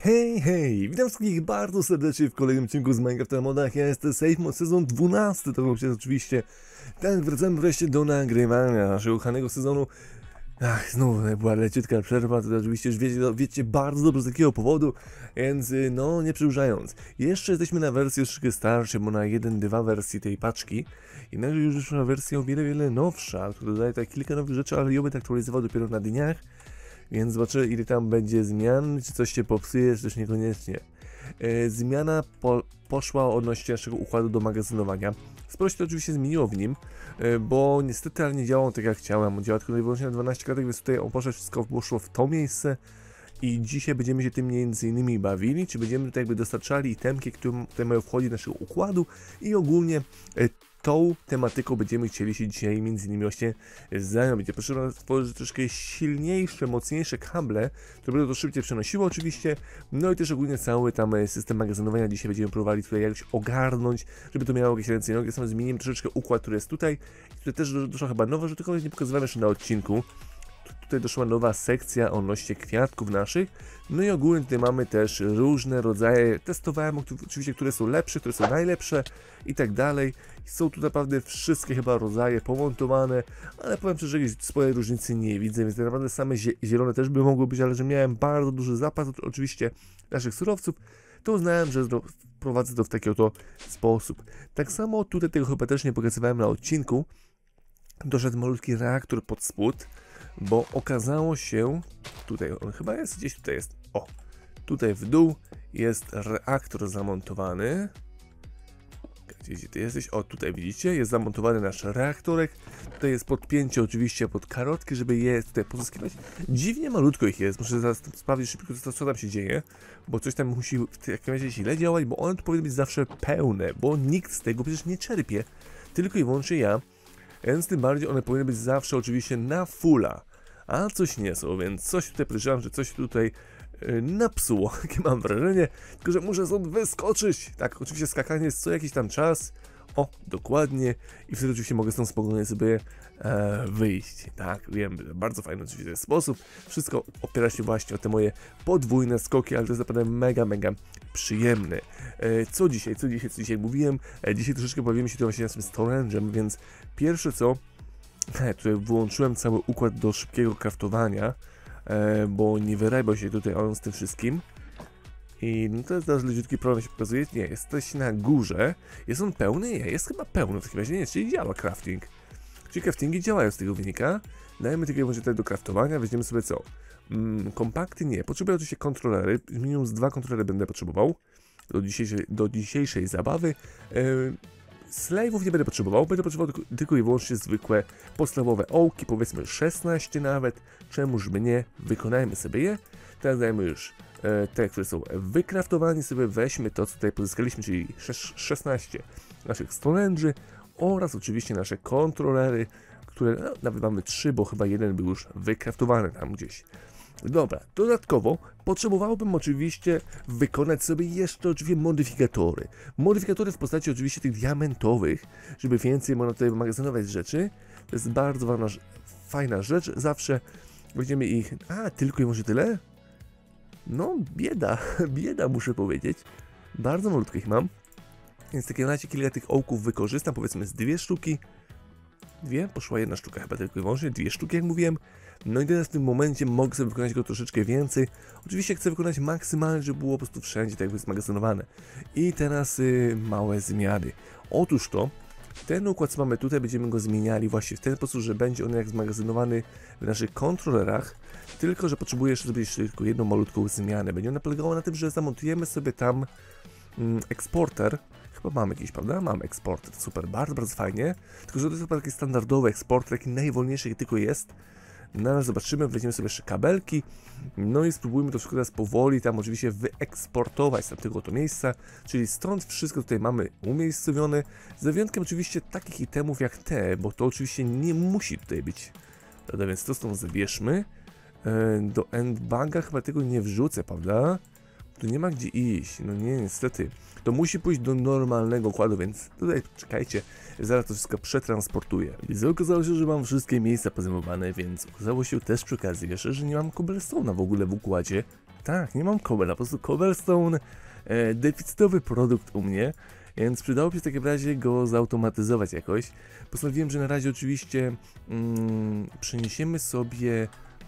Hej, hej! Witam wszystkich bardzo serdecznie w kolejnym odcinku z Minecraft na modach. Ja jestem SafeMod, sezon 12, to jest oczywiście. Tak, wracamy wreszcie do nagrywania naszego ukochanego sezonu. Znowu była leciutka przerwa, to oczywiście już wiecie bardzo dobrze z jakiego powodu, więc no nie przedłużając. Jeszcze jesteśmy na wersji troszeczkę starszej, bo na 1.2 wersji tej paczki. Jednakże już wyszła wersja o wiele nowsza, która dodaje tak kilka nowych rzeczy, ale ją będę aktualizował dopiero na dniach. Więc zobaczymy, ile tam będzie zmian, czy coś się popsuje, czy też niekoniecznie. Zmiana poszła odnośnie naszego układu do magazynowania. Sporo się to oczywiście zmieniło w nim, bo niestety ale nie działał tak jak chciałem. On działa tylko i wyłącznie na 12 klatek, więc tutaj wszystko poszło w to miejsce. I dzisiaj będziemy się tym między innymi bawili, czy będziemy tutaj jakby dostarczali itemki, które mają wchodzić do naszego układu i ogólnie tą tematyką będziemy chcieli się dzisiaj między innymi właśnie zająć. Będzie potrzebne stworzyć troszkę silniejsze, mocniejsze kable, które będą to szybciej przenosiły oczywiście, no i też ogólnie cały tam system magazynowania dzisiaj będziemy próbowali tutaj jakoś ogarnąć, żeby to miało jakieś ręce i nogi. Sam zmienimy troszeczkę układ, który jest tutaj, który też doszła chyba nowa, że tylko nie pokazywałem jeszcze na odcinku. Tutaj doszła nowa sekcja odnośnie kwiatków naszych, no i ogólnie tutaj mamy też różne rodzaje, testowałem oczywiście, które są lepsze, które są najlepsze i tak dalej. Są tu naprawdę wszystkie chyba rodzaje pomontowane, ale powiem szczerze, że swojej różnicy nie widzę, więc tak naprawdę same zielone też by mogły być, ale że miałem bardzo duży zapas oczywiście naszych surowców, to uznałem, że wprowadzę to w taki oto sposób. Tak samo tutaj tego chyba też nie pokazywałem na odcinku, doszedł malutki reaktor pod spód, bo okazało się, tutaj on chyba jest, gdzieś tutaj jest, o, tutaj w dół jest reaktor zamontowany. Gdzie ty jesteś? O, tutaj widzicie, jest zamontowany nasz reaktorek. Tutaj jest podpięcie oczywiście pod karotki, żeby je tutaj pozyskiwać. Dziwnie malutko ich jest, muszę zaraz sprawdzić szybko, co tam się dzieje, bo coś tam musi w jakimś razie źle działać, bo one tu powinny być zawsze pełne, bo nikt z tego przecież nie czerpie, tylko i wyłącznie ja. Więc tym bardziej one powinny być zawsze oczywiście na fulla, a coś nie są, więc coś tutaj podejrzewam, że coś tutaj napsuło, jakie mam wrażenie, tylko że muszę stąd wyskoczyć. Tak, oczywiście skakanie jest co jakiś tam czas, o, dokładnie, i wtedy oczywiście mogę stąd spokojnie sobie wyjść. Tak, wiem, bardzo fajny oczywiście sposób, wszystko opiera się właśnie o te moje podwójne skoki, ale to jest naprawdę mega przyjemne. Co dzisiaj mówiłem? Dzisiaj troszeczkę bawimy się tu właśnie z tym storage'em, więc pierwsze co, tutaj włączyłem cały układ do szybkiego craftowania, bo nie wyrabiał się tutaj on z tym wszystkim. I no to jest teraz leciutki problem się pokazuje. Nie, jesteś na górze. Jest on pełny? Nie, jest chyba pełny w takim razie. Nie, czyli działa crafting. Czyli craftingi działają z tego wynika. Dajemy tylko może tutaj do craftowania. Weźmiemy sobie co? Kompakty? Nie. Potrzebuję oczywiście kontrolery. Minimum z 2 kontrolery będę potrzebował do dzisiejszej zabawy. Slave'ów nie będę potrzebował tylko i wyłącznie zwykłe podstawowe ołki, powiedzmy 16 nawet, czemuż by nie, wykonajmy sobie je. Teraz dajmy już te, które są wykraftowane, sobie weźmy to, co tutaj pozyskaliśmy, czyli 16 naszych storage'y oraz oczywiście nasze kontrolery, które no, nawet mamy 3, bo chyba jeden był już wykraftowany tam gdzieś. Dobra, dodatkowo potrzebowałbym oczywiście wykonać sobie jeszcze oczywiście modyfikatory. Modyfikatory w postaci oczywiście tych diamentowych, żeby więcej można tutaj magazynować rzeczy. To jest bardzo fajna rzecz, zawsze będziemy ich... tylko i może tyle? No, bieda muszę powiedzieć. Bardzo malutko ich mam. Więc w takim razie kilka tych ołków wykorzystam, powiedzmy z 2 sztuki. Poszła 1 sztuka chyba tylko i wyłącznie, 2 sztuki jak mówiłem. No i teraz w tym momencie mogę sobie wykonać go troszeczkę więcej. Oczywiście chcę wykonać maksymalnie, żeby było po prostu wszędzie tak jakby zmagazynowane. I teraz małe zmiany. Otóż to, ten układ co mamy tutaj, będziemy go zmieniali właśnie w ten sposób, że będzie on jak zmagazynowany w naszych kontrolerach. Tylko że potrzebuję jeszcze zrobić tylko jedną malutką zmianę. Będzie ona polegała na tym, że zamontujemy sobie tam eksporter. Chyba mamy jakiś, prawda? Mamy eksporter, super, bardzo fajnie. Tylko że to jest chyba taki standardowy eksporter, taki najwolniejszy jak tylko jest. No ale zobaczymy, weźmiemy sobie jeszcze kabelki, no i spróbujmy to wszystko teraz powoli tam oczywiście wyeksportować z tamtego oto miejsca, czyli stąd wszystko tutaj mamy umiejscowione, z wyjątkiem oczywiście takich itemów jak te, bo to oczywiście nie musi tutaj być, prawda, więc to stąd zabierzmy, do endbaga chyba tego nie wrzucę, prawda, tu nie ma gdzie iść, no nie, niestety. To musi pójść do normalnego układu, więc tutaj czekajcie, zaraz to wszystko przetransportuję. I okazało się, że mam wszystkie miejsca pozajmowane, więc okazało się też przy okazji jeszcze, że nie mam cobblestone'a w ogóle w układzie. Tak, nie mam cobblestone, po prostu cobblestone, deficytowy produkt u mnie, więc przydałoby się w takim razie go zautomatyzować jakoś. Postanowiłem, że na razie oczywiście przeniesiemy sobie...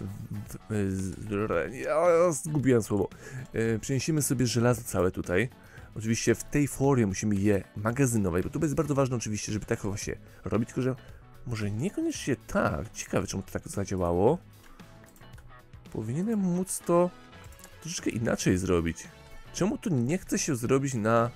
zgubiłem słowo. Przeniesiemy sobie żelazo całe tutaj. Oczywiście w tej formie musimy je magazynować, bo to jest bardzo ważne oczywiście, żeby tak się robić, tylko że może niekoniecznie tak. Ciekawe, czemu to tak zadziałało. Powinienem móc to troszeczkę inaczej zrobić. Czemu to nie chce się zrobić na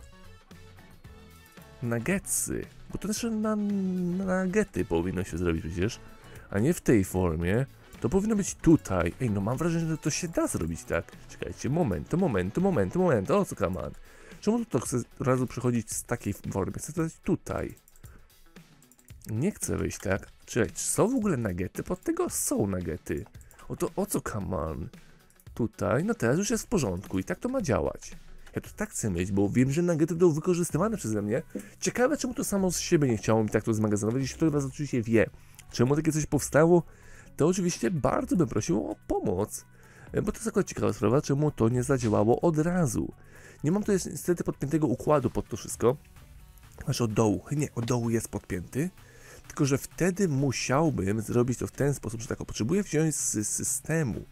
nuggetsy? Bo to też na nuggety powinno się zrobić przecież, a nie w tej formie. To powinno być tutaj. Ej, no mam wrażenie, że to się da zrobić tak. Czekajcie, moment. O co come on? Czemu to chcę od razu przechodzić z takiej formy? Chcę to dać tutaj. Nie chcę wyjść tak. Czekaj, czy są w ogóle nuggety? Pod tego są nuggety. Oto o co come on? Tutaj, no teraz już jest w porządku i tak to ma działać. Ja to tak chcę mieć, bo wiem, że nuggety będą wykorzystywane przeze mnie. Ciekawe, czemu to samo z siebie nie chciało mi tak to zmagazynować. Jeśli ktoś z was oczywiście wie, czemu takie coś powstało, to oczywiście bardzo bym prosił o pomoc. Bo to jest akurat ciekawa sprawa, czemu to nie zadziałało od razu. Nie mam tutaj niestety podpiętego układu pod to wszystko. Znaczy od dołu jest podpięty. Tylko że wtedy musiałbym zrobić to w ten sposób, że tak, potrzebuję wziąć z systemu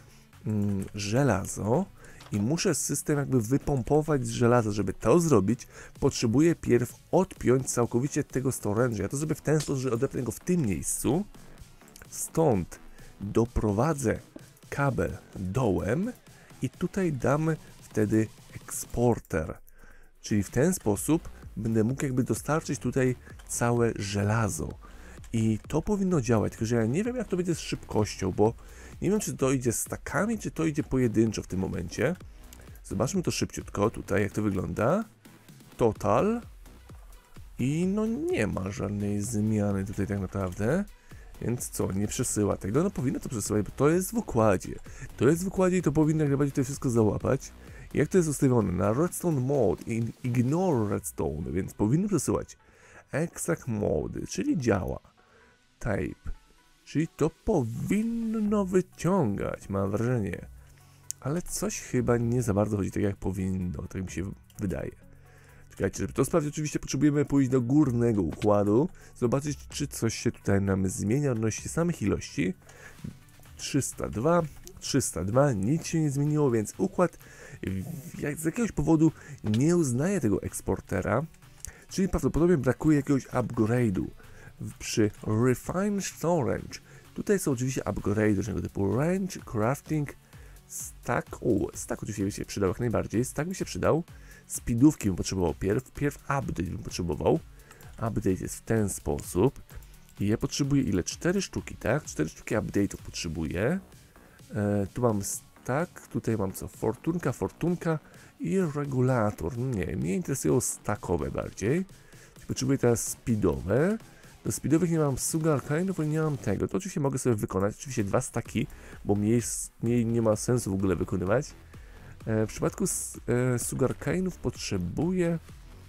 żelazo i muszę system jakby wypompować z żelaza. Żeby to zrobić, potrzebuję pierw odpiąć całkowicie tego storage'a. Ja to zrobię w ten sposób, że odepnę go w tym miejscu. Stąd doprowadzę kabel dołem i tutaj dam wtedy eksporter. Czyli w ten sposób będę mógł jakby dostarczyć tutaj całe żelazo. I to powinno działać, tylko że ja nie wiem, jak to będzie z szybkością, bo nie wiem, czy to idzie stakami, czy to idzie pojedynczo w tym momencie. Zobaczmy to szybciutko tutaj, jak to wygląda. Total. I no nie ma żadnej zmiany tutaj tak naprawdę. Więc co, nie przesyła tego? No powinno to przesyłać, bo to jest w układzie. To jest w układzie i to powinno jak najbardziej tutaj wszystko załapać. Jak to jest ustawione? Na redstone mode i ignore redstone, więc powinno przesyłać extract mode, czyli działa. Type, czyli to powinno wyciągać, mam wrażenie. Ale coś chyba nie za bardzo chodzi tak jak powinno, tak mi się wydaje. Czekajcie, żeby to sprawdzić, oczywiście potrzebujemy pójść do górnego układu, zobaczyć, czy coś się tutaj nam zmienia odnośnie samych ilości. 302, nic się nie zmieniło, więc układ z jakiegoś powodu nie uznaje tego eksportera, czyli prawdopodobnie brakuje jakiegoś upgrade'u. Przy Refine Storage, tutaj są oczywiście upgrade'y różnego typu range, crafting, stack, stack oczywiście by się przydał jak najbardziej, stack by się przydał, speedówki bym potrzebował pierw update bym potrzebował, update jest w ten sposób i ja potrzebuję ile? 4 sztuki, tak? 4 sztuki update'ów potrzebuję, tu mam stack, tutaj mam co? Fortunka i regulator, nie, mnie interesują stackowe bardziej, potrzebuję teraz speedowe. Do speedowych nie mam sugarcane'ów, nie mam tego. To oczywiście mogę sobie wykonać, oczywiście 2 staki, bo mniej nie ma sensu w ogóle wykonywać. W przypadku sugarcane'ów potrzebuję...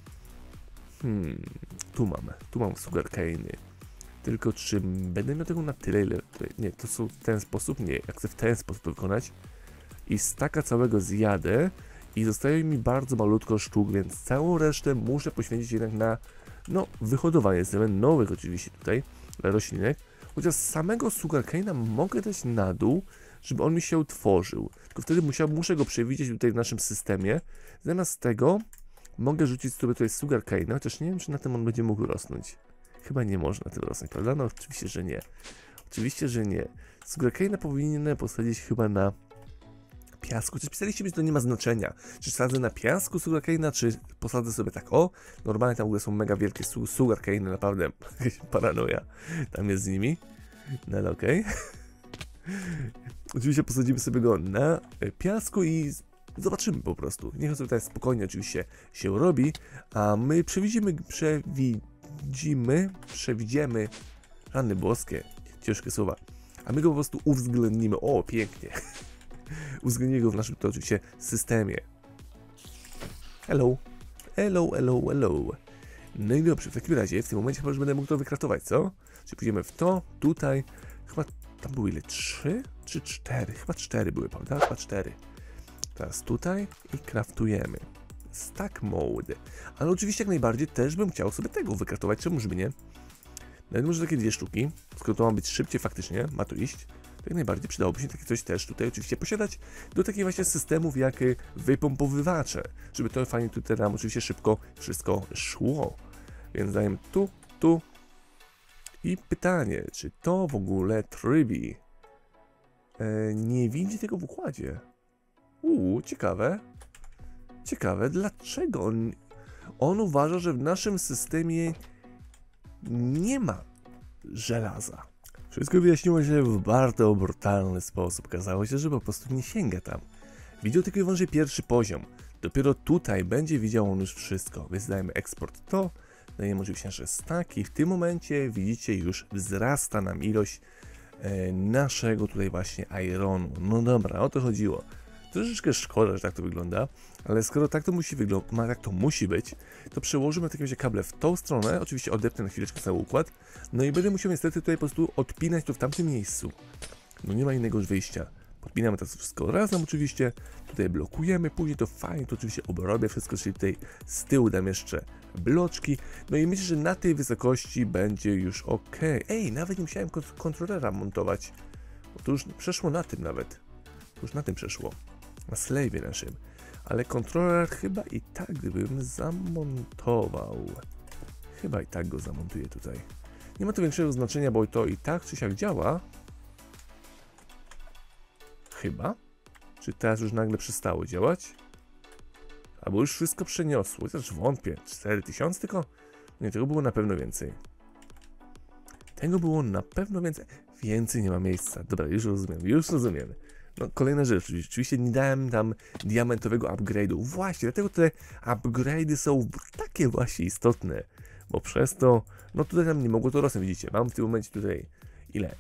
tu mam sugarcane'y. Tylko czy będę miał tego na tyle, ile... Nie, to są w ten sposób, nie, jak chcę w ten sposób to wykonać. I staka całego zjadę i zostaje mi bardzo malutko sztuk, więc całą resztę muszę poświęcić jednak na... no, wyhodowanie nowych oczywiście tutaj dla roślinek, chociaż samego sugarcane'a mogę dać na dół, żeby on mi się utworzył. Tylko wtedy muszę go przewidzieć tutaj w naszym systemie. Zamiast tego mogę rzucić sobie tutaj sugarcane'a, chociaż nie wiem, czy na tym on będzie mógł rosnąć. Chyba nie można na tym rosnąć, prawda? No oczywiście, że nie. Oczywiście, że nie. Sugarcane'a powinienem posadzić chyba na piasku, chociaż pisaliście mi, że to nie ma znaczenia, czy sadzę na piasku sugarcane'a, czy posadzę sobie tak, normalnie tam w ogóle są mega wielkie sugarcane'y, naprawdę jakaś paranoja tam jest z nimi, no ale okej. Oczywiście posadzimy sobie go na piasku i zobaczymy po prostu, niech on sobie tutaj spokojnie oczywiście się robi, a my przewidzimy, rany boskie, ciężkie słowa, a my go po prostu uwzględnimy, pięknie. Uwzględnimy go w naszym to oczywiście systemie. Hello. No i dobrze, w takim razie w tym momencie chyba już będę mógł to wykraftować, co? Czyli pójdziemy w to, tutaj, chyba tam były ile? 3 czy 4? Chyba 4 były, prawda? Chyba 4. Teraz tutaj i craftujemy. Stack mode. Ale oczywiście jak najbardziej też bym chciał sobie tego wykraftować, czemuż by nie? Nawet może takie 2 sztuki, skoro to ma być szybciej faktycznie, ma to iść, to jak najbardziej przydałoby się takie coś też tutaj oczywiście posiadać do takich właśnie systemów jak wypompowywacze, żeby to fajnie tutaj nam oczywiście szybko wszystko szło. Więc dajemy tu i pytanie, czy to w ogóle Tribi nie widzi tego w układzie? Ciekawe. Ciekawe, dlaczego on uważa, że w naszym systemie nie ma żelaza. Wszystko wyjaśniło się w bardzo brutalny sposób. Okazało się, że po prostu nie sięga tam. Widział tylko i wyłącznie pierwszy poziom. Dopiero tutaj będzie widział on już wszystko. Więc dajemy eksport to, dajemy oczywiście nasze staki. W tym momencie widzicie już wzrasta nam ilość naszego tutaj właśnie ironu. No dobra, o to chodziło. Troszeczkę szkoda, że tak to wygląda, ale skoro tak to musi być, to przełożymy w takim razie kable w tą stronę, oczywiście odepnę na chwileczkę cały układ, no i będę musiał niestety tutaj po prostu odpinać to w tamtym miejscu. No nie ma innego już wyjścia. Podpinamy to wszystko razem oczywiście, tutaj blokujemy, później to fajnie, to oczywiście obrobię wszystko, czyli tutaj z tyłu dam jeszcze bloczki, no i myślę, że na tej wysokości będzie już ok. Ej, nawet nie musiałem kontrolera montować, bo to już przeszło na tym nawet. To już na tym przeszło. Na slave'ie naszym. Ale kontroler chyba i tak bym zamontował. Chyba i tak go zamontuję tutaj. Nie ma to większego znaczenia, bo to i tak czy siak działa. Chyba. Czy teraz już nagle przestało działać? Albo już wszystko przeniosło. Chociaż wątpię. 4000 tylko? Nie, tego było na pewno więcej. Tego było na pewno więcej. Więcej nie ma miejsca. Dobra, już rozumiem. No, kolejna rzecz, oczywiście nie dałem tam diamentowego upgrade'u. Właśnie, dlatego te upgrade'y są takie właśnie istotne, bo przez to, no tutaj nam nie mogło to rosnąć, widzicie, mam w tym momencie tutaj, ile?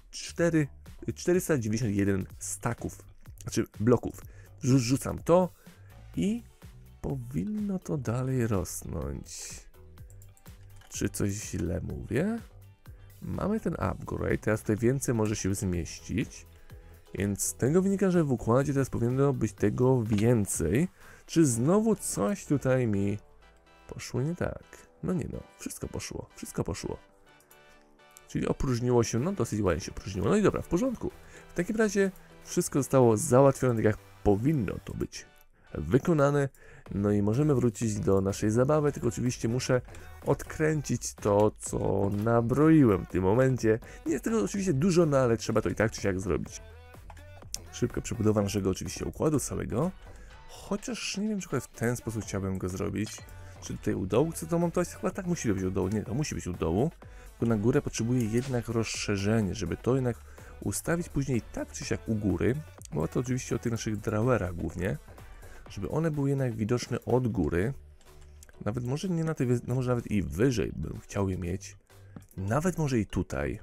491 staków, znaczy bloków. Rzucam to i powinno to dalej rosnąć. Czy coś źle mówię? Mamy ten upgrade, teraz tutaj więcej może się zmieścić. Więc z tego wynika, że w układzie teraz powinno być tego więcej. Czy znowu coś tutaj mi poszło nie tak? No nie no, wszystko poszło. Czyli opróżniło się, no dosyć ładnie się opróżniło. No i dobra, w porządku. W takim razie wszystko zostało załatwione tak jak powinno to być wykonane. No i możemy wrócić do naszej zabawy, tylko oczywiście muszę odkręcić to, co nabroiłem w tym momencie. Nie jest tego oczywiście dużo, no ale trzeba to i tak czy siak zrobić. Szybka przebudowa naszego oczywiście układu całego, chociaż nie wiem, czy w ten sposób chciałbym go zrobić. Czy tutaj u dołu chcę to montować? Chyba tak musi być u dołu, nie, to musi być u dołu, tylko na górę potrzebuję jednak rozszerzenie, żeby to jednak ustawić później tak czy siak u góry, bo to oczywiście o tych naszych drawerach głównie, żeby one były jednak widoczne od góry, nawet może nie na tej, no może nawet i wyżej bym chciał je mieć, nawet może i tutaj.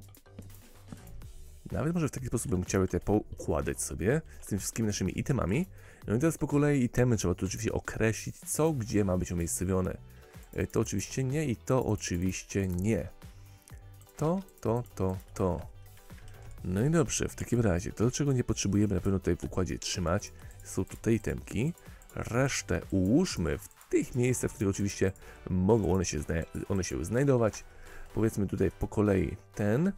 Nawet może w taki sposób bym chciał je poukładać sobie z tymi wszystkimi naszymi itemami. No i teraz po kolei itemy trzeba tu oczywiście określić, co gdzie ma być umiejscowione. To oczywiście nie i to oczywiście nie. To. No i dobrze, w takim razie to, czego nie potrzebujemy na pewno tutaj w układzie trzymać, są tutaj itemki. Resztę ułóżmy w tych miejscach, w których oczywiście mogą one się znajdować. Powiedzmy tutaj po kolei ten.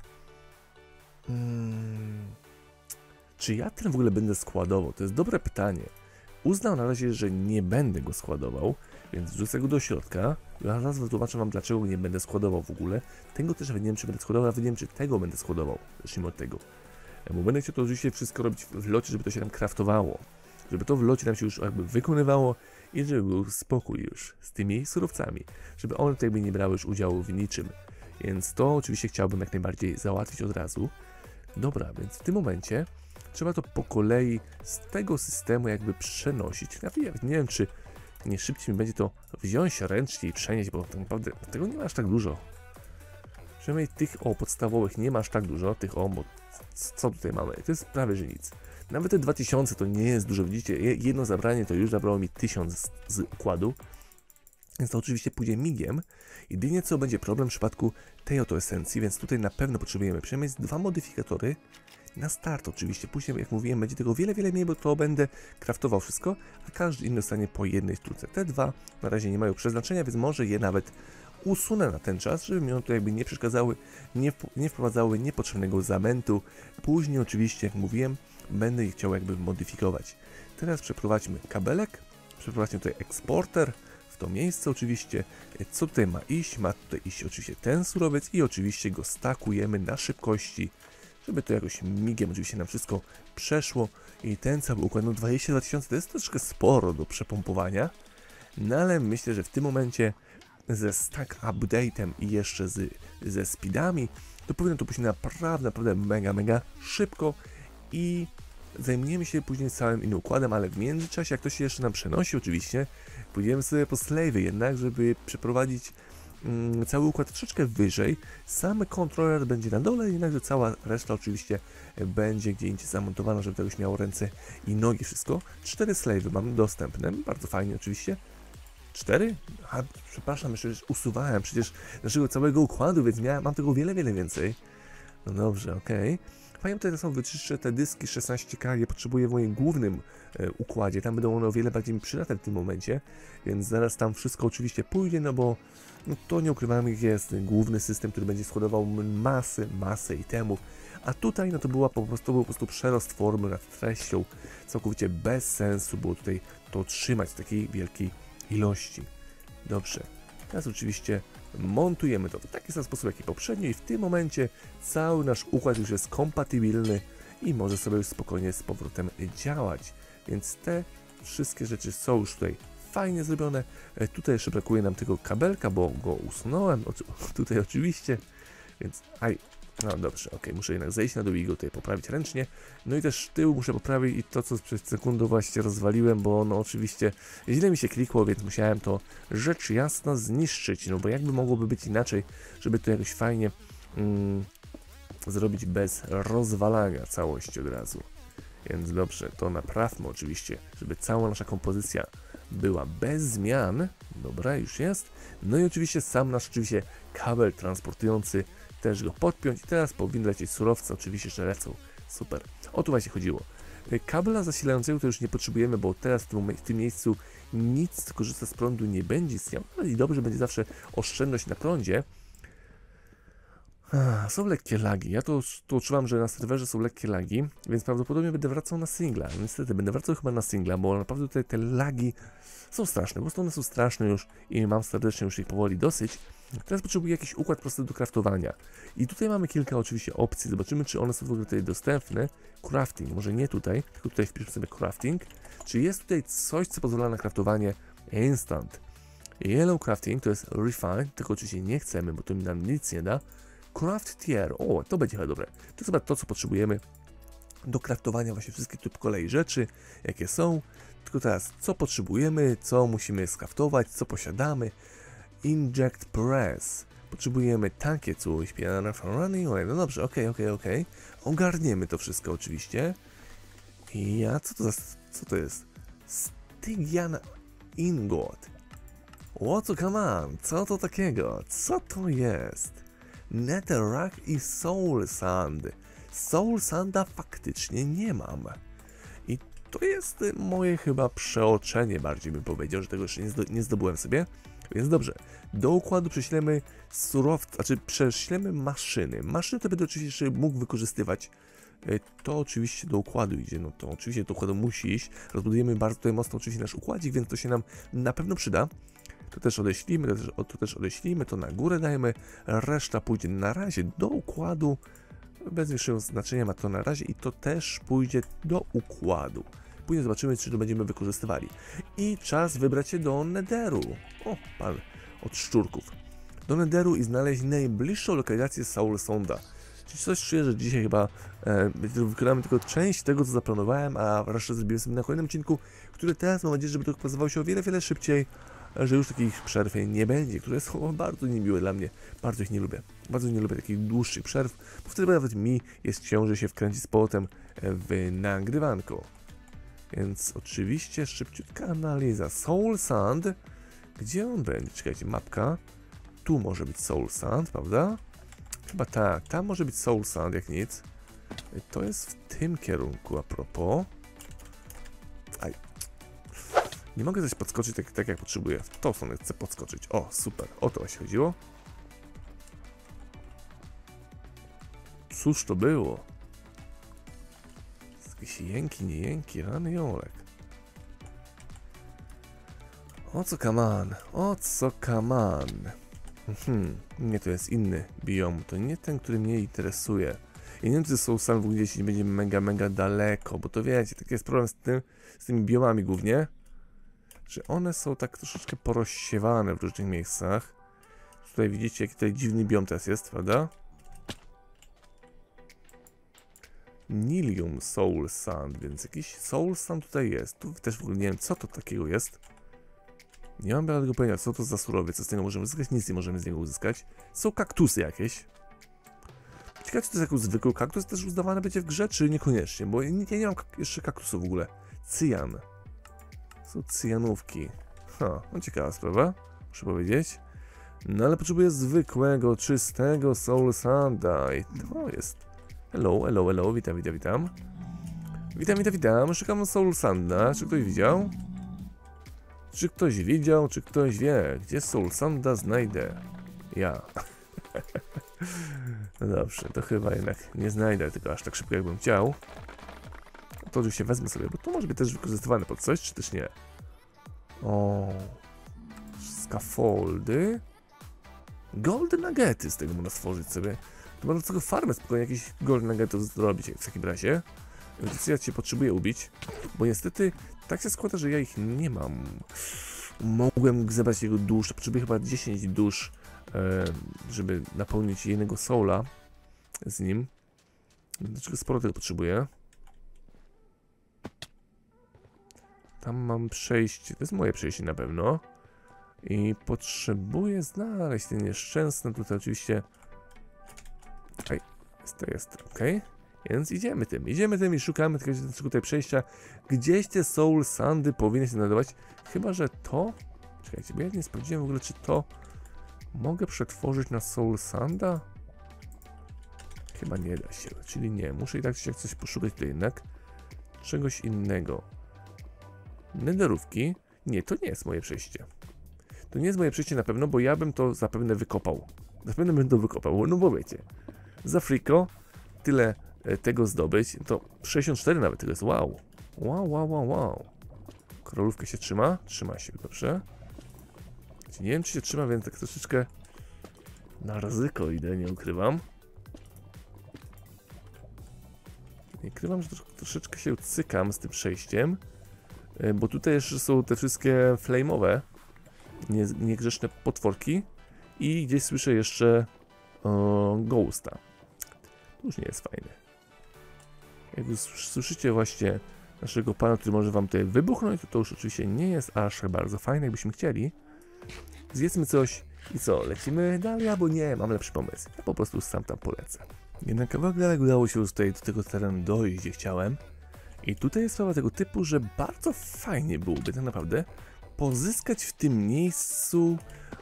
Czy ja ten w ogóle będę składował? To jest dobre pytanie. Uznał na razie, że nie będę go składował, więc wrzucę go do środka. Ja zaraz wytłumaczę wam, dlaczego nie będę składował w ogóle. Tego też nie wiem, czy będę składował, nawet nie wiem, czy tego będę składował. Zacznijmy od tego. Bo będę chciał to oczywiście wszystko robić w locie, żeby to się nam craftowało. Żeby to w locie nam się już jakby wykonywało i żeby był spokój już z tymi surowcami. Żeby one tutaj jakby nie brały już udziału w niczym. Więc to oczywiście chciałbym jak najbardziej załatwić od razu. Dobra, więc w tym momencie trzeba to po kolei z tego systemu jakby przenosić. Ja nie wiem, czy nie szybciej mi będzie to wziąć ręcznie i przenieść, bo tak naprawdę tego nie ma aż tak dużo. Przynajmniej tych podstawowych nie ma aż tak dużo, bo co tutaj mamy? To jest prawie że nic. Nawet te 2000 to nie jest dużo, widzicie, jedno zabranie to już zabrało mi 1000 z układu. Więc to oczywiście pójdzie migiem. Jedynie co będzie problem w przypadku tej oto esencji, więc tutaj na pewno potrzebujemy przynajmniej 2 modyfikatory. na start oczywiście. Później, jak mówiłem, będzie tego wiele, wiele mniej, bo to będę craftował wszystko, a każdy inny dostanie po jednej sztuce. Te dwa na razie nie mają przeznaczenia, więc może je nawet usunę na ten czas, żeby mi one to jakby nie przeszkadzały, nie wprowadzały niepotrzebnego zamętu. Później oczywiście, jak mówiłem, będę je chciał jakby modyfikować. Teraz przeprowadźmy kabelek, przeprowadźmy tutaj eksporter w to miejsce oczywiście. Co tutaj ma iść? Ma tutaj iść oczywiście ten surowiec i oczywiście go stakujemy na szybkości, żeby to jakoś migiem oczywiście nam wszystko przeszło i ten cały układ, no 22 000 to jest troszkę sporo do przepompowania, no ale myślę, że w tym momencie ze stack update'em i jeszcze ze speedami, to powinno to pójść naprawdę mega szybko i zajmujemy się później całym innym układem, ale w międzyczasie, jak to się jeszcze nam przenosi oczywiście, pójdziemy sobie po slave'y jednak, żeby przeprowadzić cały układ troszeczkę wyżej. Sam kontroler będzie na dole, jednakże cała reszta oczywiście będzie gdzie indziej zamontowana, żeby to już miało ręce i nogi, wszystko. 4 slave'y mamy dostępne, bardzo fajnie oczywiście. 4? A, przepraszam, jeszcze usuwałem przecież naszego całego układu, więc mam tego wiele więcej. No dobrze, okej. Fajnie tutaj są wyczyszczę te dyski 16K, je potrzebuję w moim głównym układzie, tam będą one o wiele bardziej mi przydatne w tym momencie, więc zaraz tam wszystko oczywiście pójdzie, no bo no to nie ukrywamy, jest główny system, który będzie składował masę itemów, a tutaj no to był po prostu przerost formy nad treścią, całkowicie bez sensu było tutaj to trzymać w takiej wielkiej ilości. Dobrze, teraz oczywiście montujemy to w taki sam sposób jak i poprzednio i w tym momencie cały nasz układ już jest kompatybilny i może sobie już spokojnie z powrotem działać. Więc te wszystkie rzeczy są już tutaj fajnie zrobione. Tutaj jeszcze brakuje nam tego kabelka, bo go usunąłem tutaj oczywiście, więc no dobrze, ok, muszę jednak zejść na dół i go tutaj poprawić ręcznie. No i też tył muszę poprawić i to, co przez sekundę właśnie rozwaliłem, bo no oczywiście źle mi się klikło, więc musiałem to rzecz jasna zniszczyć. No bo jakby mogłoby być inaczej, żeby to jakoś fajnie zrobić bez rozwalania całości od razu. Więc dobrze, to naprawmy oczywiście, żeby cała nasza kompozycja była bez zmian. Dobra, już jest. No i oczywiście sam nasz kabel transportujący też go podpiąć i teraz powinny lecieć surowce, oczywiście, że lecą. Super. O tu właśnie chodziło. Kabla zasilającego to już nie potrzebujemy, bo teraz w tym miejscu nic korzysta z prądu nie będzie istniał, ale i dobrze, będzie zawsze oszczędność na prądzie. Są lekkie lagi. Ja to odczuwam, że na serwerze są lekkie lagi, więc prawdopodobnie będę wracał na singla. Niestety, będę wracał chyba na singla, bo naprawdę tutaj te lagi są straszne. Po prostu one są straszne już i mam serdecznie już ich powoli dosyć. Teraz potrzebuję jakiś układ prosty do craftowania. I tutaj mamy kilka oczywiście opcji. Zobaczymy, czy one są w ogóle tutaj dostępne. Crafting, może nie tutaj, tylko tutaj wpiszę sobie crafting. Czy jest tutaj coś, co pozwala na craftowanie instant? Yellow crafting to jest refine, tylko oczywiście nie chcemy, bo to mi nam nic nie da. Craft tier, o, to będzie chyba dobre. To jest chyba to, co potrzebujemy do craftowania właśnie wszystkich typ kolei rzeczy, jakie są. Tylko teraz, co potrzebujemy, co musimy skraftować, co posiadamy. Inject press. Potrzebujemy takie coś. No dobrze, okej. Ogarniemy to wszystko oczywiście. I co to jest? Stygian ingot. Come on, co to takiego? Co to jest? Netherrack i Soul Sand. Soul Sanda faktycznie nie mam. I to jest moje chyba przeoczenie, bardziej bym powiedział, że tego jeszcze nie zdobyłem sobie. Więc dobrze, do układu prześlemy surowce, znaczy prześlemy maszyny. Maszyny to będę oczywiście mógł wykorzystywać. To oczywiście do układu idzie, no to oczywiście do układu musi iść. Rozbudujemy bardzo tutaj mocno oczywiście nasz układzik, więc to się nam na pewno przyda. To też odeślijmy, to na górę dajmy, reszta pójdzie na razie do układu, bez większego znaczenia ma to na razie i to też pójdzie do układu. Później zobaczymy, czy to będziemy wykorzystywali. I czas wybrać się do Netheru. O, pan od szczurków. Do Netheru i znaleźć najbliższą lokalizację Soul Sonda. Czyli coś czuję, że dzisiaj chyba wykonamy tylko część tego, co zaplanowałem, a resztę zrobimy sobie na kolejnym odcinku, który teraz mam nadzieję, żeby to pokazywało się o wiele szybciej, że już takich przerw nie będzie, które są bardzo niemiłe dla mnie. Bardzo ich nie lubię. Bardzo nie lubię takich dłuższych przerw, bo wtedy nawet mi jest ciężej się wkręcić z powrotem w nagrywanko. Więc oczywiście szybciutka analiza. Soul Sand. Gdzie on będzie? Czekajcie, mapka. Tu może być Soul Sand, prawda? Chyba tak. Tam może być Soul Sand, jak nic. To jest w tym kierunku, a propos. Aj. Nie mogę coś podskoczyć tak jak potrzebuję. W tą stronę chcę podskoczyć. O, super. O to właśnie chodziło. Cóż to było? Jakieś jęki, nie jęki, rany Jolek. O co kaman? O co kaman? Nie, to jest inny biom. To nie ten, który mnie interesuje. I nie wiem, czy są sam gdzieś nie będzie mega daleko, bo to wiecie, taki jest problem z tymi biomami głównie, że one są tak troszeczkę porozsiewane w różnych miejscach. Tutaj widzicie, jaki tutaj dziwny biom teraz jest, prawda? Nilium Soul Sand, więc jakiś Soul Sand tutaj jest. Tu też w ogóle nie wiem, co to takiego jest. Nie mam żadnego pojęcia, co to za surowiec, co z tego możemy uzyskać, nic nie możemy z niego uzyskać. Są kaktusy jakieś. Ciekawe, czy to jest jakiś zwykły kaktus, też uznawany będzie w grze, czy niekoniecznie, bo ja nie mam jeszcze kaktusu w ogóle. Cyjan. Są cyjanówki. No ciekawa sprawa, muszę powiedzieć. No ale potrzebuję zwykłego, czystego Soul Sanda i to jest... Hello, witam. Witam, szukam Soul Sanda, czy ktoś widział? Czy ktoś widział, czy ktoś wie, gdzie Soul Sanda znajdę? Ja. No dobrze, to chyba jednak nie znajdę tego aż tak szybko, jakbym chciał. To oczywiście wezmę sobie, bo to może być też wykorzystywane pod coś, czy też nie. O, scaffoldy. Gold nuggety z tego można stworzyć sobie. To można tylko farmę spokojnie jakieś gold nuggetów zrobić w takim razie. Więc ja cię potrzebuję ubić, bo niestety tak się składa, że ja ich nie mam. Mogłem zebrać jego dusz, potrzebuję chyba 10 dusz, żeby napełnić jednego soula z nim. Dlaczego sporo tego potrzebuję? Tam mam przejście, to jest moje przejście na pewno. I potrzebuję znaleźć ten nieszczęsny, tutaj oczywiście... Jest, ok. Więc idziemy tym i szukamy tego tutaj przejścia. Gdzieś te Soul Sandy powinny się znajdować. Chyba, że to... Czekajcie, bo ja nie sprawdziłem w ogóle, czy to mogę przetworzyć na Soul Sanda? Chyba nie da się, czyli nie. Muszę i tak coś poszukać tutaj jednak. Czegoś innego. Netherówki? Nie, to nie jest moje przejście. To nie jest moje przejście na pewno, bo ja bym to zapewne wykopał. Zapewne bym to wykopał, no bo wiecie. Za friko tyle tego zdobyć, to 64 nawet tego jest, wow. Wow. Królówka się trzyma? Trzyma się, dobrze. Nie wiem, czy się trzyma, więc tak troszeczkę na ryzyko idę, nie ukrywam. Nie ukrywam, że troszeczkę się cykam z tym przejściem, bo tutaj jeszcze są te wszystkie flame'owe, niegrzeczne potworki i gdzieś słyszę jeszcze ghosta. To już nie jest fajne. Jak już słyszycie właśnie naszego pana, który może wam tutaj wybuchnąć, to już oczywiście nie jest aż bardzo fajne, jakbyśmy chcieli. Zjedzmy coś i co, lecimy dalej, albo nie, mam lepszy pomysł. Ja po prostu sam tam polecę. Jednak kawałek dalej udało się już tutaj do tego terenu dojść, gdzie chciałem. I tutaj jest sprawa tego typu, że bardzo fajnie byłoby tak naprawdę pozyskać w tym miejscu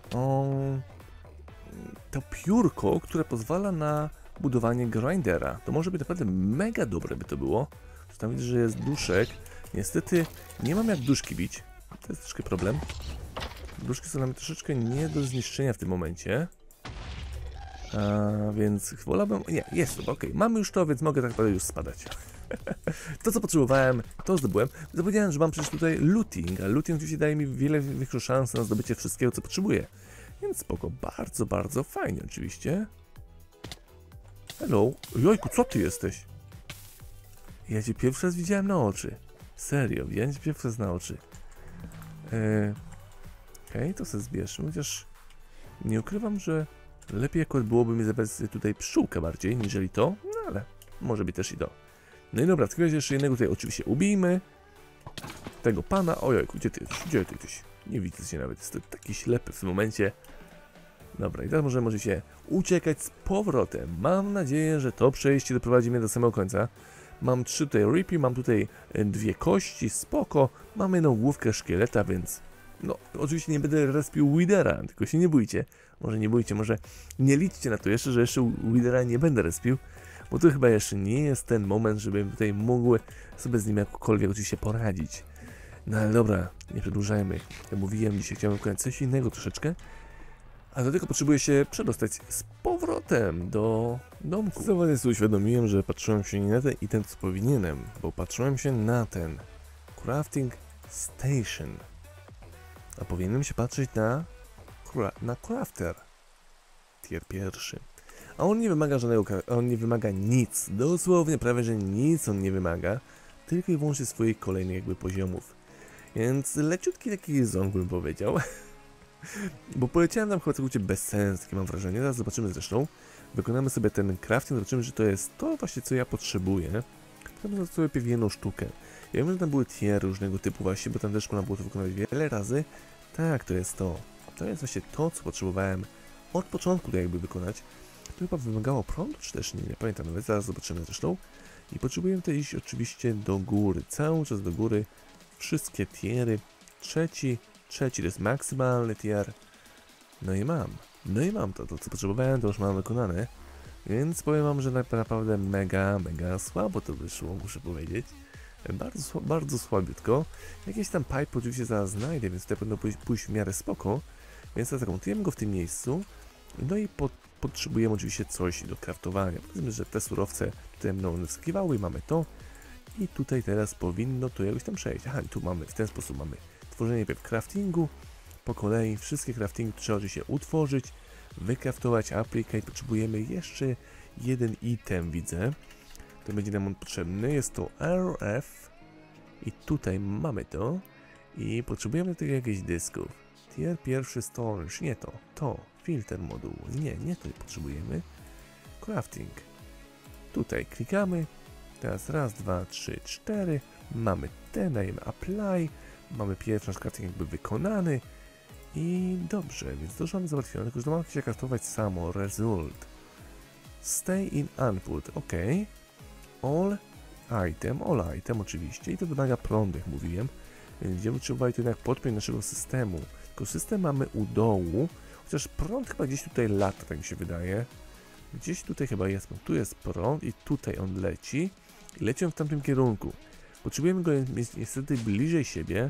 to piórko, które pozwala na budowanie grindera. To może być naprawdę mega dobre by to było. Tam widzę, że jest duszek. Niestety nie mam jak duszki bić. To jest troszkę problem. Duszki są nam troszeczkę nie do zniszczenia w tym momencie. Więc wolałbym... Nie, jest to, ok. Mamy już to, więc mogę tak naprawdę już spadać. To, co potrzebowałem, to zdobyłem. Zapomniałem, że mam przecież tutaj looting, a looting oczywiście daje mi wiele większą szansę na zdobycie wszystkiego, co potrzebuję. Więc spoko, bardzo fajnie oczywiście. Hello, jojku, co ty jesteś? Ja cię pierwszy raz widziałem na oczy. Serio, widziałem cię pierwszy raz na oczy. Okej, to sobie zbierzmy, chociaż nie ukrywam, że lepiej akurat byłoby mi zebrać tutaj pszczółkę bardziej, niżeli to, no ale może być też i to. No i dobra, w takim razie jeszcze jednego tutaj oczywiście ubijmy. Tego pana, ojojku, gdzie ty jesteś? Nie widzę się nawet, jest taki ślepy w tym momencie. Dobra, i teraz możemy się uciekać z powrotem. Mam nadzieję, że to przejście doprowadzi mnie do samego końca. Mam 3 tutaj ripy, mam tutaj 2 kości, spoko. Mam jedną główkę szkieleta, więc... No, oczywiście nie będę respił Withera, tylko się nie bójcie. Może nie liczcie na to jeszcze, że jeszcze Withera nie będę respił. bo to chyba jeszcze nie jest ten moment, żebym tutaj mógł sobie z nim jakkolwiek oczywiście poradzić. No ale dobra, nie przedłużajmy. Jak mówiłem, dzisiaj chciałem wykonać coś innego troszeczkę, a do tego potrzebuję się przedostać z powrotem do domku. Znowu sobie uświadomiłem, że patrzyłem się nie na ten item, co powinienem, bo patrzyłem się na ten Crafting Station, a powinienem się patrzeć na Crafter tier 1. A on nie wymaga on nie wymaga nic, dosłownie prawie, że nic on nie wymaga, tylko i wyłącznie swoich kolejnych jakby poziomów. Więc leciutki taki ząg bym powiedział. Bo poleciałem tam chyba całkowicie bez sensu, takie mam wrażenie. Zaraz zobaczymy zresztą. Wykonamy sobie ten crafting, zobaczymy, że to jest to właśnie, co ja potrzebuję. Tam sobie pewną sztukę. Ja wiem, że tam były tier różnego typu właśnie, bo tam też można było to wykonać wiele razy. Tak, to jest to. To jest właśnie to, co potrzebowałem od początku to jakby wykonać. To chyba wymagało prądu, czy też nie pamiętam nawet, zaraz zobaczymy zresztą. I potrzebujemy to iść oczywiście do góry, cały czas do góry. Wszystkie tiery. Trzeci to jest maksymalny tier. No i mam to co potrzebowałem, to już mam wykonane. Więc powiem wam, że naprawdę mega słabo to wyszło, muszę powiedzieć. Bardzo słabiutko. Jakieś tam pipe oczywiście zaraz znajdę, więc tutaj powinno pójść w miarę spoko. Więc zamontujemy go w tym miejscu. No i potrzebujemy oczywiście coś do craftowania. Powiedzmy, że te surowce tutaj będą wskakiwały i mamy to. I tutaj teraz powinno to jakoś tam przejść. Aha, i tu mamy, w ten sposób mamy tworzenie najpierw craftingu. Po kolei wszystkie craftingi trzeba oczywiście utworzyć, wykraftować, applicate. Potrzebujemy jeszcze jeden item, widzę. To będzie nam on potrzebny. Jest to RF. I tutaj mamy to. I potrzebujemy do tego jakichś dysków. Tier 1 storage, nie to. To. Filter modułu. Nie to potrzebujemy. Crafting. Tutaj klikamy. Teraz raz, 2, 3, 4. Mamy te, dajemy apply. Mamy pierwszy nasz crafting jakby wykonany. I dobrze, więc to już mamy załatwione. Tylko, że to mamy się craftować samo. Result. Stay in input. OK. All item oczywiście. I to wymaga prądu, jak mówiłem. Więc będziemy potrzebowali to jednak podpiąć naszego systemu. Tylko system mamy u dołu. Chociaż prąd chyba gdzieś tutaj lata, tak mi się wydaje. Gdzieś tutaj chyba jest. Tu jest prąd i tutaj on leci. I leci on w tamtym kierunku. Potrzebujemy go niestety bliżej siebie.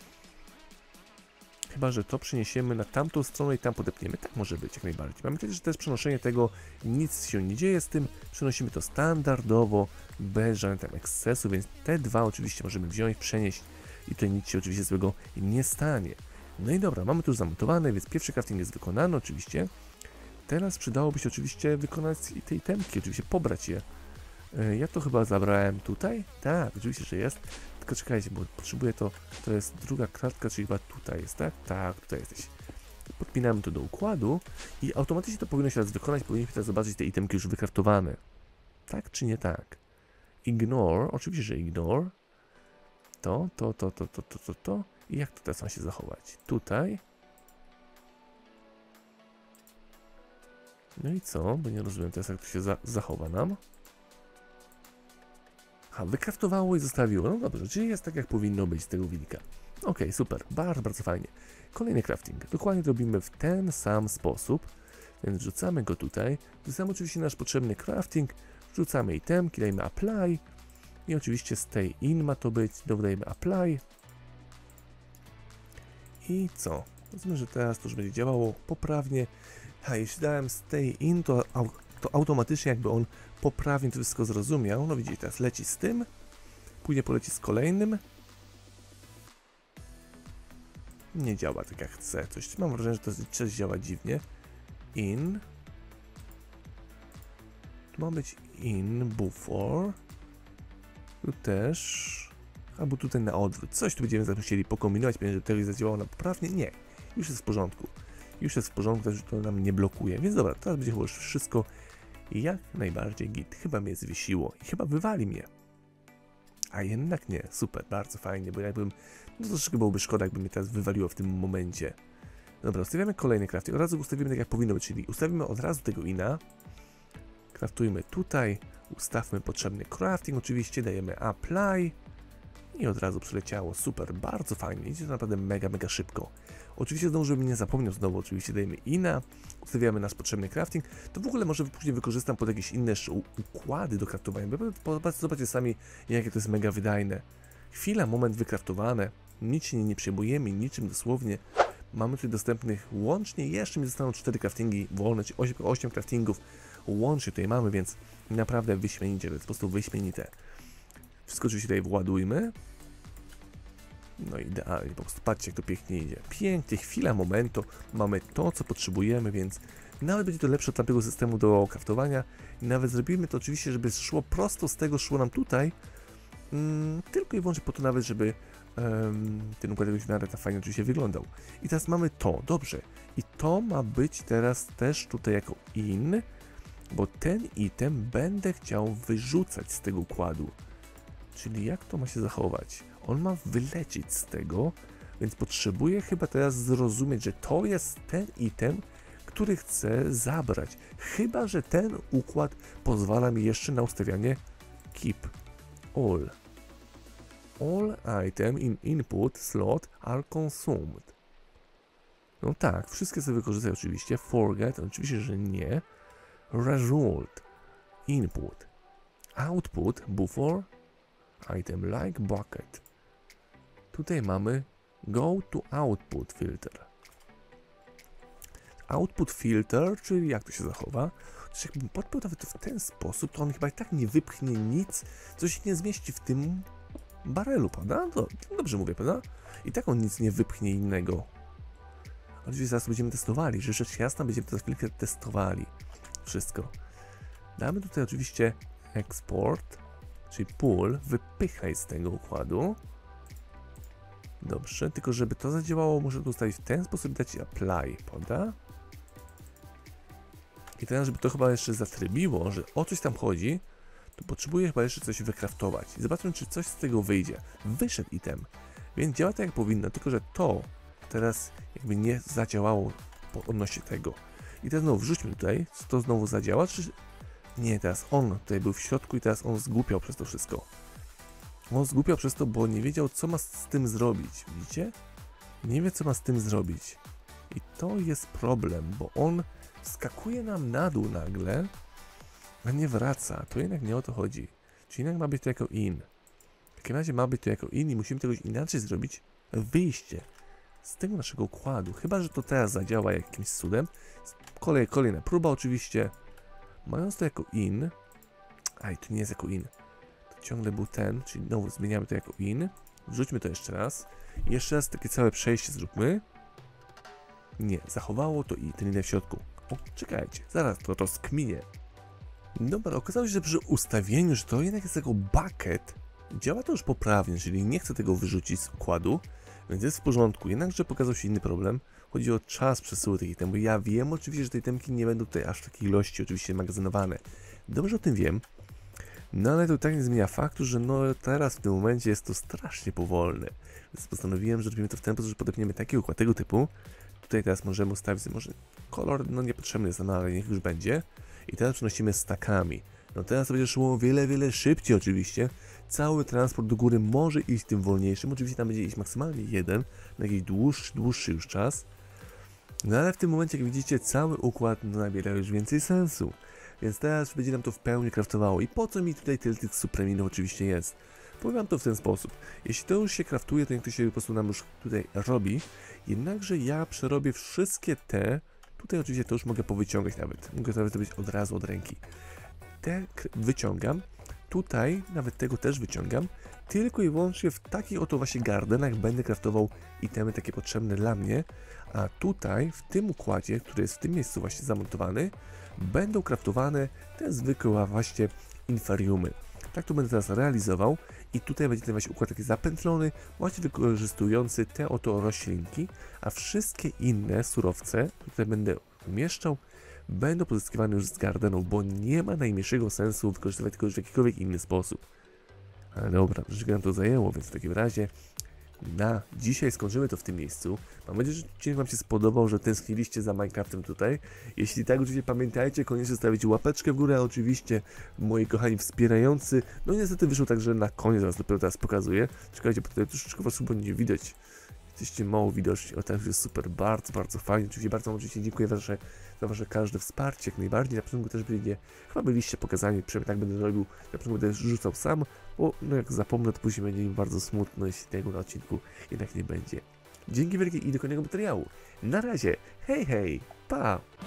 Chyba że to przeniesiemy na tamtą stronę i tam podepniemy. Tak może być jak najbardziej. Pamiętajcie, że też przenoszenie tego, nic się nie dzieje z tym. Przenosimy to standardowo, bez żadnych tam ekscesu, więc te dwa oczywiście możemy wziąć, przenieść i tutaj nic się oczywiście złego nie stanie. No i dobra, mamy tu już zamontowane, więc pierwszy crafting jest wykonany oczywiście. Teraz przydałoby się oczywiście wykonać te itemki, oczywiście pobrać je. Ja to chyba zabrałem tutaj? Tak, oczywiście, że jest. Tylko czekajcie, bo potrzebuję to jest druga kratka, czyli chyba tutaj jest, tak? Tak, tutaj jesteś. Podpinamy to do układu i automatycznie to powinno się teraz wykonać, powinniśmy teraz zobaczyć te itemki już wykraftowane. Tak czy nie tak? Ignore, oczywiście, że ignore. To. I jak to teraz ma się zachować? Tutaj. No i co? Bo nie rozumiem teraz, jak to się zachowa nam. Wykraftowało i zostawiło. No dobrze, czyli jest tak, jak powinno być z tego wilka. Ok, super, bardzo fajnie. Kolejny crafting. Dokładnie to robimy w ten sam sposób. Więc wrzucamy go tutaj. Wrzucamy oczywiście nasz potrzebny crafting. Wrzucamy itemki, dajemy apply. I oczywiście stay in ma to być. Dodajemy apply. I co? Rozumiem, że teraz to już będzie działało poprawnie. A jeśli dałem stay in, to automatycznie jakby on poprawnie to wszystko zrozumiał. No widzicie, teraz leci z tym, później poleci z kolejnym. Nie działa tak jak chcę. Mam wrażenie, że to coś działa dziwnie. In. Tu ma być in before. Tu też. Albo tutaj na odwrót. Coś tu będziemy musieli pokombinować, żeby to zadziałało na poprawnie. Nie, już jest w porządku. Już jest w porządku, też to nam nie blokuje. Więc dobra, teraz będzie chyba już wszystko jak najbardziej git. Chyba mnie zwiesiło i chyba wywali mnie. A jednak nie. Super, bardzo fajnie, bo jakbym... No troszeczkę byłoby szkoda, jakby mnie teraz wywaliło w tym momencie. Dobra, ustawiamy kolejny crafting. Od razu ustawimy tak, jak powinno być, czyli ustawimy od razu tego ina. Craftujmy tutaj. Ustawmy potrzebny crafting, oczywiście dajemy apply. I od razu przyleciało, super, bardzo fajnie, idzie to naprawdę mega szybko. Oczywiście znowu, żebym nie zapomniał, znowu oczywiście dajemy ina, ustawiamy nasz potrzebny crafting, to w ogóle może później wykorzystam pod jakieś inne układy do craftowania, bo zobaczcie sami, jakie to jest mega wydajne. Chwila, moment wykraftowane, nic się nie przejmujemy, niczym dosłownie. Mamy tutaj dostępnych łącznie, jeszcze mi zostaną 4 craftingi wolne, czyli 8 craftingów łącznie tutaj mamy, więc naprawdę wyśmienicie, to jest po prostu wyśmienite. Wszystko oczywiście tutaj władujmy. No idealnie, po prostu patrzcie, jak to pięknie idzie. Pięknie, chwila momentu, mamy to, co potrzebujemy, więc nawet będzie to lepsze od tamtego systemu do craftowania. I nawet zrobimy to oczywiście, żeby szło prosto z tego, szło nam tutaj. Tylko i wyłącznie po to nawet, żeby ten układ jakoś w miarę tak fajnie oczywiście wyglądał. I teraz mamy to, dobrze. I to ma być teraz też tutaj jako in, bo ten item będę chciał wyrzucać z tego układu. Czyli jak to ma się zachować? On ma wylecieć z tego, więc potrzebuję chyba teraz zrozumieć, że to jest ten item, który chcę zabrać. Chyba że ten układ pozwala mi jeszcze na ustawianie keep all. All item in input slot are consumed. No tak, wszystkie sobie wykorzystaj oczywiście. Forget, oczywiście, że nie. Result, input, output, buffer, item like bucket. Tutaj mamy go to output filter. Output filter, czyli jak to się zachowa? Czyli jakbym podpiął nawet to w ten sposób, to on chyba i tak nie wypchnie nic, co się nie zmieści w tym barelu, prawda? To dobrze mówię, prawda? I tak on nic nie wypchnie innego. Oczywiście zaraz będziemy testowali, że rzecz jasna będziemy to za chwilkę testowali. Wszystko. Damy tutaj oczywiście export, czyli pull, wypychaj z tego układu. Dobrze, tylko żeby to zadziałało, muszę to ustawić w ten sposób, dać apply, prawda? I teraz, żeby to chyba jeszcze zatrybiło, że o coś tam chodzi, to potrzebuję chyba jeszcze coś wykraftować. I zobaczmy, czy coś z tego wyjdzie. Wyszedł item, więc działa tak jak powinno, tylko że to teraz jakby nie zadziałało odnośnie tego. I teraz znowu wrzućmy tutaj, czy to znowu zadziała, czy... Nie, teraz on tutaj był w środku i teraz on zgłupiał przez to wszystko. On zgłupiał przez to, bo nie wiedział, co ma z tym zrobić, widzicie? Nie wie, co ma z tym zrobić. I to jest problem, bo on skakuje nam na dół nagle, a nie wraca. To jednak nie o to chodzi. Czyli jednak ma być to jako in. W takim razie ma być to jako in i musimy czegoś inaczej zrobić. Wyjście z tego naszego układu. Chyba że to teraz zadziała jakimś cudem. Kolejna próba oczywiście. Mając to jako in. Aj, to nie jest jako in. To ciągle był ten, czyli znowu zmieniamy to jako in. Wrzućmy to jeszcze raz. I jeszcze raz takie całe przejście zróbmy. Nie, zachowało to i ten inny w środku. O, czekajcie, zaraz to skminie. Dobra, okazało się, że przy ustawieniu, że to jednak jest jako bucket, działa to już poprawnie, czyli nie chcę tego wyrzucić z układu, więc jest w porządku. Jednakże pokazał się inny problem. Chodzi o czas przesyłu tych itemów. Ja wiem oczywiście, że te itemki nie będą tutaj aż w takiej ilości oczywiście magazynowane. Dobrze o tym wiem. No ale to tak nie zmienia faktu, że no teraz w tym momencie jest to strasznie powolne. Więc postanowiłem, że robimy to w ten sposób, że podepniemy taki układ tego typu. Tutaj teraz możemy ustawić, może kolor, no niepotrzebny jest, no ale niech już będzie. I teraz przenosimy stakami. No teraz to będzie szło wiele szybciej oczywiście. Cały transport do góry może iść tym wolniejszym. Oczywiście tam będzie iść maksymalnie jeden, na jakiś dłuższy już czas. No ale w tym momencie, jak widzicie, cały układ nabiera już więcej sensu. Więc teraz będzie nam to w pełni craftowało. I po co mi tutaj tyle tych supreminów oczywiście jest? Powiem wam to w ten sposób. Jeśli to już się craftuje, to niech to się po prostu nam już tutaj robi. Jednakże ja przerobię wszystkie te. Tutaj oczywiście to już mogę powyciągać nawet. Mogę to zrobić od razu od ręki. Te wyciągam. Tutaj nawet tego też wyciągam. Tylko i wyłącznie w takich oto właśnie gardenach będę craftował itemy takie potrzebne dla mnie. A tutaj w tym układzie, który jest w tym miejscu właśnie zamontowany, będą craftowane te zwykłe właśnie inferiumy. Tak to będę teraz realizował i tutaj będzie ten właśnie układ taki zapętlony, właśnie wykorzystujący te oto roślinki, a wszystkie inne surowce, tutaj będę umieszczał, będą pozyskiwane już z gardenów, bo nie ma najmniejszego sensu wykorzystywać tego w jakikolwiek inny sposób. Ale dobra, troszeczkę nam to zajęło, więc w takim razie na dzisiaj skończymy to w tym miejscu. Mam nadzieję, że odcinek Wam się spodobał, że tęskniliście za Minecraftem tutaj. Jeśli tak, oczywiście pamiętajcie, koniecznie zostawić łapeczkę w górę, a oczywiście moi kochani wspierający. No niestety wyszło tak, że na koniec Was dopiero teraz pokazuję. Czekajcie, bo tutaj troszeczkę Was chyba nie widać. Jesteście mało widoczni, o tak, jest super, bardzo, bardzo fajnie. Oczywiście bardzo oczywiście dziękuję za wasze każde wsparcie, jak najbardziej. Na początku też chyba byliście pokazani, przynajmniej tak będę robił, na początku będę rzucał sam, bo no jak zapomnę, to później będzie mi bardzo smutno, jeśli tego na odcinku jednak nie będzie. Dzięki wielkie i do kolejnego materiału. Na razie, hej, hej, pa!